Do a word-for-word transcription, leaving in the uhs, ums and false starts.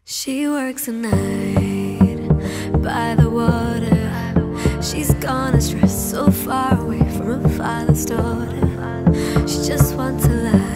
She works at night by the water. She's gone astray, so far away from her father's daughter. She just wants a life.